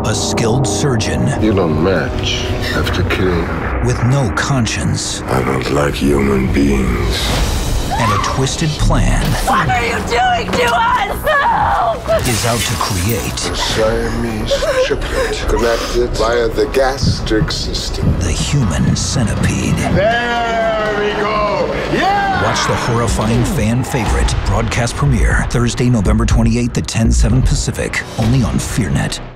A skilled surgeon. You don't match after killing. With no conscience. I don't like human beings. And a twisted plan. What are you doing to us? Help! Is out to create. A Siamese triplet connected via the gastric system. The human centipede. There we go! Yeah! Watch the horrifying fan favorite broadcast premiere Thursday, November 28th at 10/7 Pacific, only on FEARnet.